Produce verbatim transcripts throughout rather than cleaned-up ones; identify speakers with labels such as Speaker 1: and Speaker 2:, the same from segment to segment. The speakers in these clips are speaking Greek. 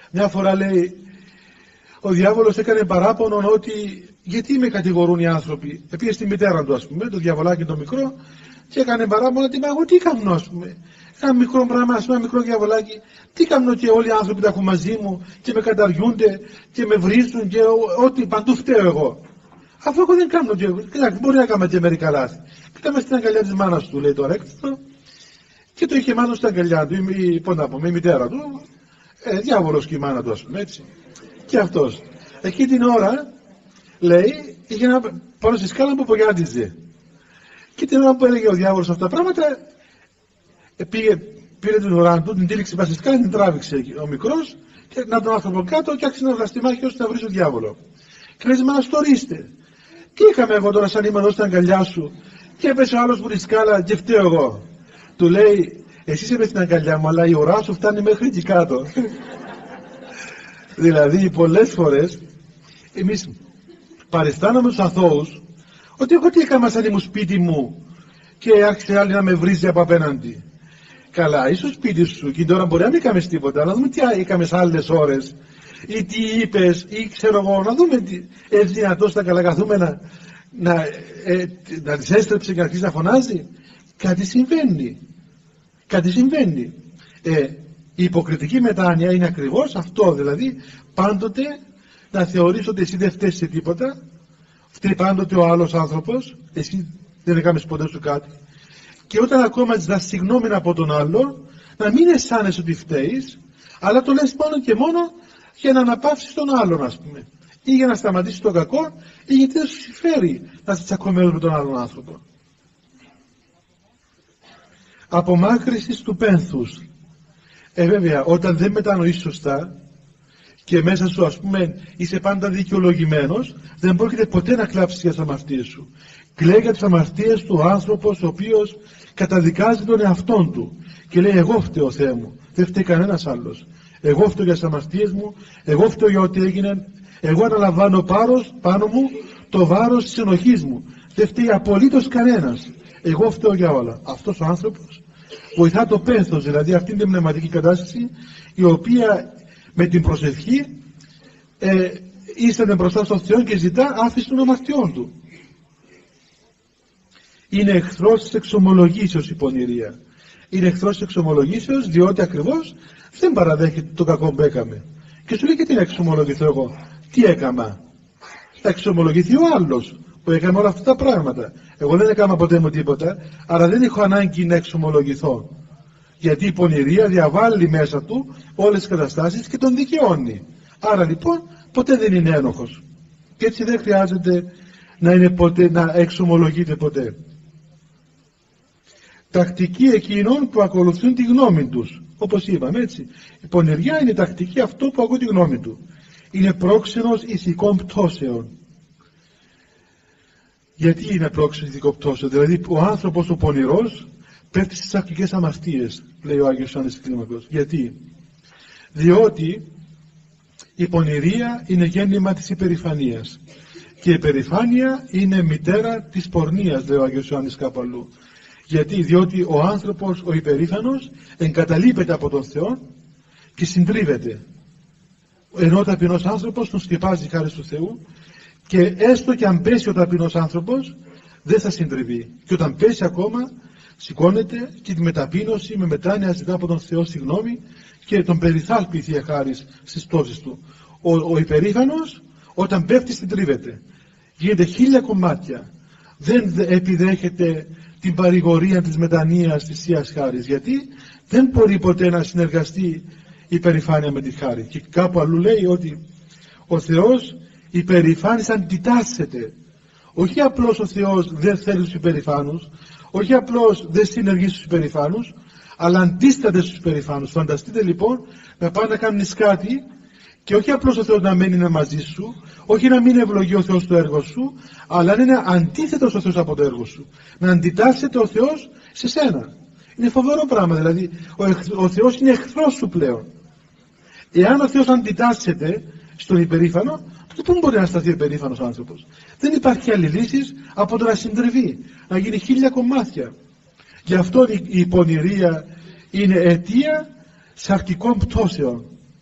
Speaker 1: Μια φορά λέει, ο διάβολος έκανε παράπονο ότι γιατί με κατηγορούν οι άνθρωποι. Επήγε στη μητέρα του, ας πούμε, το διαβολάκι το μικρό, και έκανε παράπονο ότι μα εγώ τι κάνω, ας πούμε. Ένα μικρό πράγμα, ας πούμε, ένα μικρό διαβολάκι, τι κάνω και όλοι οι άνθρωποι τα έχουν μαζί μου και με καταργούνται και με βρίζουν και ό,τι παντού φταίω εγώ. Αφού εγώ δεν κάνω και. Κοιτάξτε, μπορεί να κάνω και μερικά λάθη. Κοιτάμε στην αγκαλιά της μάνας του, λέει το ρέκτητο, και το είχε μάλλον στην αγκαλιά του, η, πώς να πούμε, η μητέρα του. Ε, διάβολος και η μάνα του, ας πούμε, έτσι. Και αυτός. Εκεί την ώρα, λέει, είχε ένα πάνω στη σκάλα που πογιάτιζε. Και την ώρα που έλεγε ο διάβολος αυτά τα πράγματα, πήγε, πήρε την ουρά του, την τύλιξε πάνω στη σκάλα, την τράβηξε ο μικρός, και να τον άνθρωπο κάτω, και άρχισε να βλαστημάχει ώστε να βρει τον διάβολο. Και λέει, μα αστορίστε. Τι είχαμε εγώ τώρα σαν ήμουν εδώ στην αγκαλιά σου, και έπεσε ο άλλος που τη σκάλα, και φταίω εγώ. Του λέει, εσύ είσαι μες στην αγκαλιά μου, αλλά η ουρά σου φτάνει μέχρι εκεί κάτω. Δηλαδή, πολλές φορές εμείς παριστάναμε τους αθώους ότι εγώ τι έκανα σαν ήμουν σπίτι μου και άρχισε άλλη να με βρίζει από απέναντι. Καλά, ίσως σπίτι σου και τώρα μπορεί να μην έκαμες τίποτα, να δούμε τι έκαμες άλλες ώρες ή τι είπες ή ξέρω εγώ, να δούμε τι, έτσι δυνατός τα καλακαθούμενα να, ε, να τις έστρεψε και να αρχίσει να φωνάζει. Κάτι συμβαίνει. Κάτι συμβαίνει. Ε, η υποκριτική μετάνοια είναι ακριβώς αυτό, δηλαδή πάντοτε να θεωρείς ότι εσύ δεν φταίς σε τίποτα, φταίει πάντοτε ο άλλος άνθρωπος, εσύ δεν έκαμες ποτέ σου κάτι, και όταν ακόμα ζητάς συγγνώμη από τον άλλο, να μην αισθάνεσαι ότι φταίεις, αλλά το λες μόνο και μόνο για να αναπαύσεις τον άλλον, ας πούμε, ή για να σταματήσεις το κακό, ή γιατί δεν σου συμφέρει να σε τσακωμένος με τον άλλον άνθρωπο. Απομάκρυσης του πένθους. Ε, βέβαια, όταν δεν μετανοείς σωστά και μέσα σου, ας πούμε, είσαι πάντα δικαιολογημένος, δεν πρόκειται ποτέ να κλάψεις για τις αμαρτίες σου. Κλαίει για τις αμαρτίες του ο άνθρωπος ο οποίος καταδικάζει τον εαυτόν του και λέει, εγώ φταίω, Θεέ μου, δεν φταίει κανένας άλλος. Εγώ φταίω για τις αμαρτίες μου, εγώ φταίω για ό,τι έγινε, εγώ αναλαμβάνω πάρος, πάνω μου το βάρος της ενοχής μου. Δεν φταίει απολύτως κανένας. Εγώ φταίω για όλα. Αυτός ο άνθρωπος βοηθά το πένθος, δηλαδή αυτήν την πνευματική κατάσταση, η οποία με την προσευχή ε, ίσταται μπροστά στον Θεό και ζητά άφηση των αμαρτιών του. Είναι εχθρός της εξομολογήσεως η πονηρία. Είναι εχθρός της εξομολογήσεως διότι ακριβώς δεν παραδέχεται το κακό που έκαμε. Και σου λέει, γιατί να εξομολογηθώ εγώ, τι έκαμα. Θα εξομολογηθεί ο άλλος που έκαμε όλα αυτά τα πράγματα. Εγώ δεν έκανα ποτέ μου τίποτα, αλλά δεν έχω ανάγκη να εξομολογηθώ. Γιατί η πονηρία διαβάλλει μέσα του όλες τις καταστάσεις και τον δικαιώνει. Άρα λοιπόν ποτέ δεν είναι ένοχος. Και έτσι δεν χρειάζεται να, είναι ποτέ, να εξομολογείται ποτέ. Τακτική εκείνων που ακολουθούν τη γνώμη τους. Όπως είπαμε, έτσι. Η πονηριά είναι τακτική αυτό που ακούει τη γνώμη του. Είναι πρόξενος ηθικών πτώσεων. Γιατί είναι πρόξενος ηθικών πτώσεων? Δηλαδή ο άνθρωπος ο πονηρός πέφτει στις αρχικές αμαρτίες, λέει ο Άγιος Ιωάννης Κλίμακος. Γιατί? Διότι η πονηρία είναι γέννημα της υπερηφανίας και η υπερηφάνεια είναι μητέρα της πορνείας, λέει ο Άγιος Ιωάννης κάπου αλλού. Γιατί? Διότι ο άνθρωπος ο υπερήφανος εγκαταλείπεται από τον Θεό και συντρίβεται, ενώ ο ταπεινός άνθρωπος τον σκεπάζει χάρη του Θεού, και έστω και αν πέσει ο ταπεινός άνθρωπος δεν θα συντριβεί, και όταν πέσει ακόμα σηκώνεται και τη μεταπείνωση με μετάνοια ζητά από τον Θεό συγγνώμη και τον περιθάλπει η Θεία Χάρις στις πτώσεις του. Ο, ο υπερήφανος όταν πέφτει συντρίβεται, γίνεται χίλια κομμάτια, δεν επιδέχεται την παρηγορία της μετανοίας της Θείας Χάρις, γιατί δεν μπορεί ποτέ να συνεργαστεί η υπερηφάνεια με τη χάρη. Και κάπου αλλού λέει ότι ο Θεός υπερηφάνης αντιτάσσεται. Όχι απλώς ο Θεός δεν θέλει τους υπερηφάνους, όχι απλώς δεν συνεργεί στους υπερηφάνους, αλλά αντίσταται στους υπερηφάνους. Φανταστείτε λοιπόν να πάνε να κάνεις κάτι και όχι απλώς ο Θεός να μένει μαζί σου, όχι να μην ευλογεί ο Θεός το έργο σου, αλλά να είναι αντίθετος ο Θεός από το έργο σου. Να αντιτάσσεται ο Θεός σε σένα. Είναι φοβερό πράγμα, δηλαδή ο, ο Θεός είναι εχθρός σου πλέον. Εάν ο Θεός αντιτάσσεται στον υπερήφανο, τότε πού μπορεί να σταθεί ο υπερήφανος άνθρωπος? Δεν υπάρχει άλλη λύση από το να συντριβεί, να γίνει χίλια κομμάτια. Γι' αυτό η πονηρία είναι αιτία σαρκικών πτώσεων.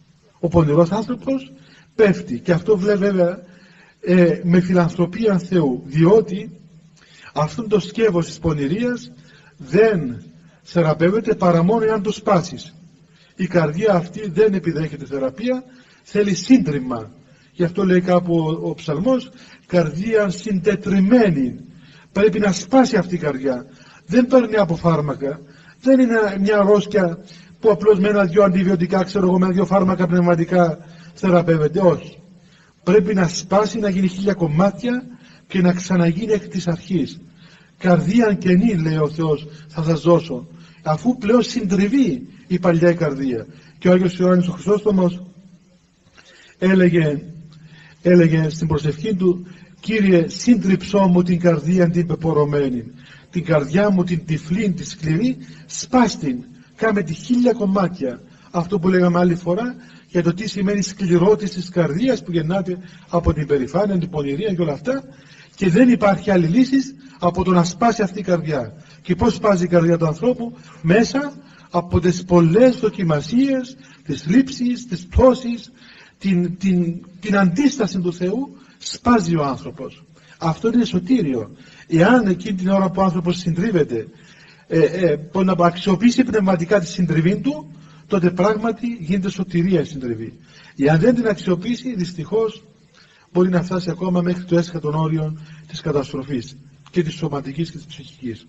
Speaker 1: ο πονηρός άνθρωπος πέφτει. Και αυτό βέβαια ε, με φιλανθρωπία Θεού, διότι αυτό το σκεύος της πονηρίας δεν θεραπεύεται παρά μόνο εάν το σπάσεις. Η καρδιά αυτή δεν επιδέχεται θεραπεία, θέλει σύντριμμα. Γι' αυτό λέει κάπου ο, ο ψαλμός, καρδία συντετριμένη. Πρέπει να σπάσει αυτή η καρδιά. Δεν παίρνει από φάρμακα. Δεν είναι μια αρρώστια που απλώς με ένα-δυο αντιβιωτικά, ξέρω εγώ, με ένα-δυο φάρμακα πνευματικά θεραπεύεται. Όχι. Πρέπει να σπάσει, να γίνει χίλια κομμάτια και να ξαναγίνει εκ της αρχής. Καρδία καινή, λέει ο Θεός, θα σας δώσω. Αφού πλέον συντριβεί η παλιά η καρδία. Και ο Άγιος Ιωάννης ο Χρυσόστομος έλεγε, έλεγε στην προσευχή του, Κύριε, σύντριψό μου την καρδία την πεπορωμένη, την καρδιά μου την τυφλή, τη σκληρή, σπάστην, κάμε τη χίλια κομμάτια. Αυτό που λέγαμε άλλη φορά για το τι σημαίνει σκληρότηση της καρδίας που γεννάται από την περηφάνεια, την πονηρία και όλα αυτά, και δεν υπάρχει άλλη λύση από το να σπάσει αυτή η καρδιά. Και πώς σπάζει η καρδιά του ανθρώπου? Μέσα από τις πολλές δοκιμασίες, τις λήψεις, τις πτώσεις, την, την, την αντίσταση του Θεού, σπάζει ο άνθρωπος. Αυτό είναι σωτήριο. Εάν εκείνη την ώρα που ο άνθρωπος συντρίβεται ε, ε, να αξιοποιήσει πνευματικά τη συντριβή του, τότε πράγματι γίνεται σωτηρία η συντριβή. Εάν δεν την αξιοποιήσει, δυστυχώς μπορεί να φτάσει ακόμα μέχρι το έσχατο των όριων της καταστροφής, και της σωματικής και της ψυχικής.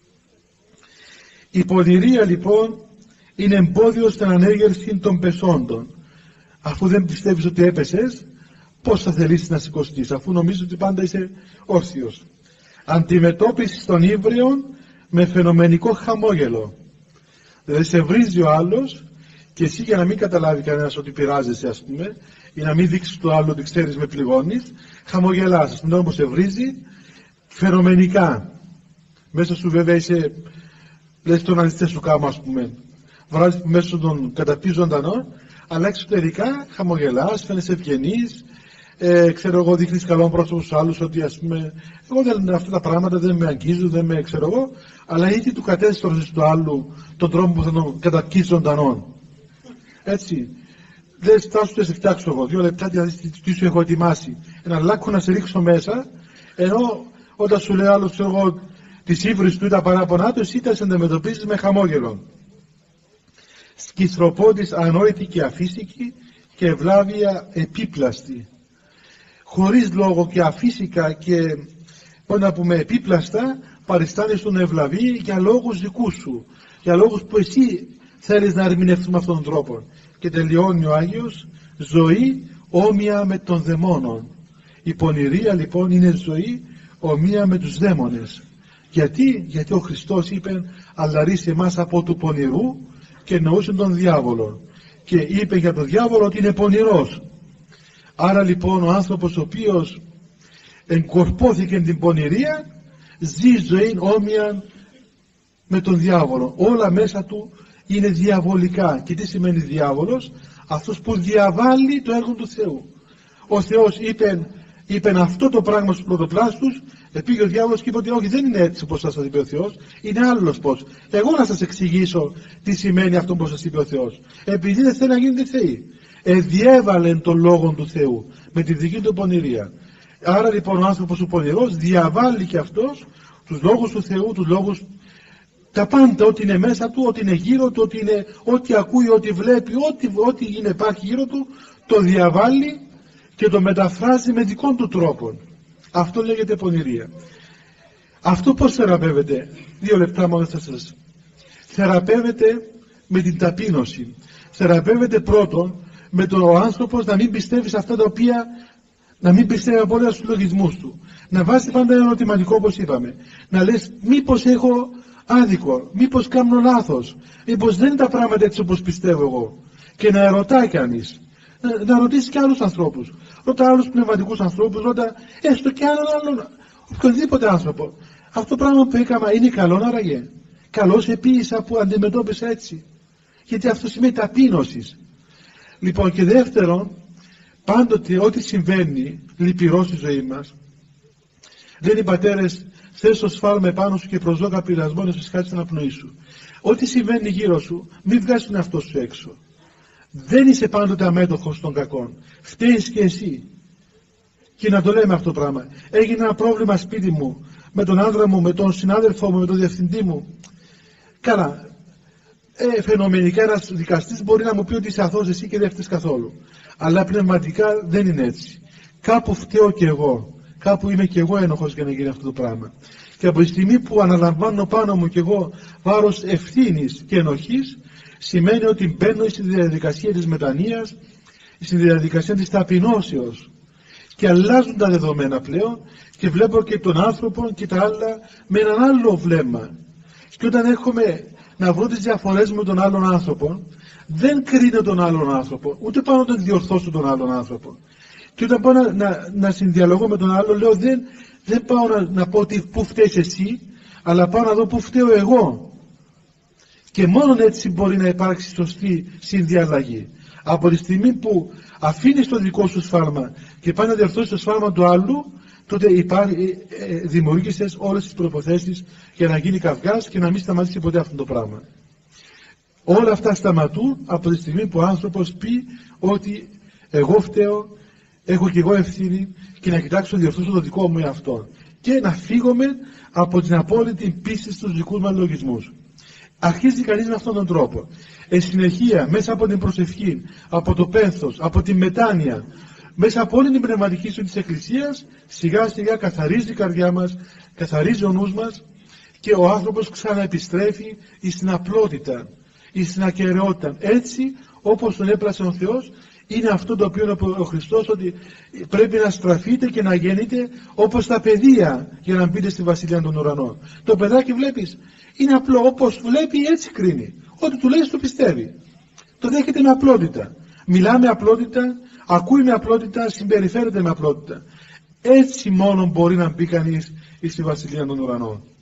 Speaker 1: Η πονηρία λοιπόν είναι εμπόδιο στην ανέγερση των πεσόντων. Αφού δεν πιστεύεις ότι έπεσες, πώς θα θελήσεις να σηκωστείς, αφού νομίζεις ότι πάντα είσαι όρθιος? Αντιμετώπιση των ύβριων με φαινομενικό χαμόγελο. Δηλαδή σε βρίζει ο άλλος και εσύ, για να μην καταλάβει κανένας ότι πειράζεσαι, ας πούμε, ή να μην δείξεις το άλλο ότι ξέρεις με πληγώνεις, χαμογελάς. Στην ώρα που σε βρίζει, φαινομενικά. Μέσα σου βέβαια είσαι, λες τον αληθέ σου κάμα, ας πούμε, βράζεις μέσω των καταπί ζωντανών, αλλά εξωτερικά χαμογελάς, φαίνεσαι ευγενής, ε, ξέρω εγώ, δείχνεις καλό πρόσωπο στους άλλους, ότι ας πούμε, εγώ δεν, αυτά τα πράγματα δεν με αγγίζουν, δεν με ξέρω εγώ, αλλά ήδη του κατέστρωσες του άλλου τον τρόπο που θα τον καταπκείς ζωντανών. Έτσι. Δεν στάσου να σε φτιάξω εγώ, δύο λεπτά τι σου έχω ετοιμάσει. Ένα λάκκο να σε ρίξω μέσα, ενώ όταν σου λέει άλλος, ξέρω εγώ, τις ύβρις του ή τα παράπονά του, εσύ τα σε αντιμετωπίζεις με χαμόγελο. Σκυθροπόντης ανόητη και αφύσικη και ευλάβεια επίπλαστη. Χωρίς λόγο και αφύσικα και, πώς να πούμε, επίπλαστα, παριστάνεις τον ευλαβή για λόγους δικούς σου, για λόγους που εσύ θέλεις να ερμηνευτείς με αυτόν τον τρόπο. Και τελειώνει ο Άγιος, ζωή όμοια με των δαιμόνων. Η πονηρία λοιπόν είναι ζωή ομοία με τους δαίμονες. Γιατί, γιατί ο Χριστός είπε, αλλαρίσε εμάς από του πονηρού, και εννοούσε τον διάβολο. Και είπε για τον διάβολο ότι είναι πονηρός. Άρα λοιπόν ο άνθρωπος ο οποίος εγκορπώθηκε την πονηρία, ζει ζωή όμοια με τον διάβολο. Όλα μέσα του είναι διαβολικά. Και τι σημαίνει διάβολος? Αυτός που διαβάλλει το έργο του Θεού. Ο Θεός είπε, είπε αυτό το πράγμα στους πρωτοπλάστους, πήγε ο διάβολος και είπε ότι όχι, δεν είναι έτσι όπως σας είπε ο Θεός, είναι άλλος πώς. Εγώ να σας εξηγήσω τι σημαίνει αυτό που σας είπε ο Θεός. Επειδή δεν θέλει να γίνετε θεοί, εδιέβαλε τον λόγο του Θεού με τη δική του πονηρία. Άρα λοιπόν ο άνθρωπος ο πονηρός διαβάλλει και αυτός τους λόγους του Θεού, τους λόγους, τα πάντα, ό,τι είναι μέσα του, ό,τι είναι γύρω του, ό,τι, είναι, ό,τι ακούει, ό,τι βλέπει, ό,τι, ό,τι είναι, υπάρχει γύρω του, το διαβάλλει και το μεταφράζει με δικών του τρόπο. Αυτό λέγεται πονηρία. Αυτό πώς θεραπεύεται? Δύο λεπτά μόνο θα σας. Θεραπεύεται με την ταπείνωση. Θεραπεύεται πρώτον με τον ο άνθρωπος να μην πιστεύει σε αυτά τα οποία, να μην πιστεύει από όλα στους λογισμούς του. Να βάζει πάντα ένα ερωτηματικό, όπως είπαμε. Να λες μήπως έχω άδικο, μήπως κάνω λάθος, μήπως δεν είναι τα πράγματα έτσι όπως πιστεύω εγώ. Και να ερωτάει κανείς. Να, να ρωτήσει και άλλους ανθρώπους. Ρώτα άλλους πνευματικούς ανθρώπους, ρώτα έστω και άλλον άλλον, οποιονδήποτε άνθρωπο. Αυτό το πράγμα που έκανα είναι καλό άραγε? Καλώς επίησα που αντιμετώπισα έτσι? Γιατί αυτό σημαίνει ταπείνωση. Λοιπόν, και δεύτερον, πάντοτε ό,τι συμβαίνει λυπηρό στη ζωή μας, λένε οι πατέρες, θες το σφάλμα επάνω σου και προσδόκα πειρασμό να σου σκάτσει την απνοή σου. Ό,τι συμβαίνει γύρω σου, μην βγάζεις τον εαυτό σου έξω. Δεν είσαι πάντοτε αμέτωχος των κακών. Φταίεις και εσύ. Και να το λέμε αυτό το πράγμα. Έγινε ένα πρόβλημα σπίτι μου, με τον άντρα μου, με τον συνάδελφό μου, με τον διευθυντή μου. Καλά. Ε, φαινομενικά ένας δικαστής μπορεί να μου πει ότι είσαι αθώος εσύ και δεν φταίς καθόλου. Αλλά πνευματικά δεν είναι έτσι. Κάπου φταίω και εγώ. Κάπου είμαι και εγώ ένοχος για να γίνει αυτό το πράγμα. Και από τη στιγμή που αναλαμβάνω πάνω μου και εγώ βάρος ευθύνης και ενοχής, σημαίνει ότι μπαίνω στη διαδικασία της μετανοίας, στη διαδικασία της ταπεινώσεως. Και αλλάζουν τα δεδομένα πλέον και βλέπω και τον άνθρωπο και τα άλλα με έναν άλλο βλέμμα. Και όταν έρχομαι να βρω τις διαφορές με τον άλλον άνθρωπο, δεν κρίνω τον άλλον άνθρωπο, ούτε πάω να τον διορθώσω τον άλλον άνθρωπο. Και όταν πάω να, να, να συνδιαλογώ με τον άλλον, λέω δεν, δεν πάω να, να πω ότι πού φταίεις εσύ, αλλά πάω να δω πού φταίω εγώ. Και μόνο έτσι μπορεί να υπάρξει σωστή συνδιαλλαγή. Από τη στιγμή που αφήνεις το δικό σου σφάλμα και πάει να διορθώσεις το σφάλμα του άλλου, τότε υπάρχει, ε, ε, δημιουργήσες όλες τις προϋποθέσεις για να γίνει καυγάς και να μην σταματήσει ποτέ αυτό το πράγμα. Όλα αυτά σταματούν από τη στιγμή που ο άνθρωπος πει ότι εγώ φταίω, έχω και εγώ ευθύνη και να κοιτάξω να διορθώσω το δικό μου εαυτό και να φύγουμε από την απόλυτη πίστη στους δικούς μας λογισμούς. Αρχίζει κανείς με αυτόν τον τρόπο. Εν συνεχεία, μέσα από την προσευχή, από το πένθος, από τη μετάνοια, μέσα από όλη την πνευματική ζωή της Εκκλησίας, σιγά σιγά καθαρίζει η καρδιά μας, καθαρίζει ο νους μας και ο άνθρωπος ξαναεπιστρέφει στην απλότητα, στην ακεραιότητα. Έτσι, όπως τον έπλασε ο Θεός, είναι αυτό το οποίο είπε ο Χριστός, ότι πρέπει να στραφείτε και να γεννείτε όπως τα παιδεία για να μπείτε στη Βασιλεία των Ουρανών. Το παιδάκι βλέπεις, είναι απλό, όπως βλέπει έτσι κρίνει. Ό,τι του λέει το πιστεύει. Το δέχεται με απλότητα. Μιλά με απλότητα, ακούει με απλότητα, συμπεριφέρεται με απλότητα. Έτσι μόνο μπορεί να μπει κανείς στη Βασιλεία των Ουρανών.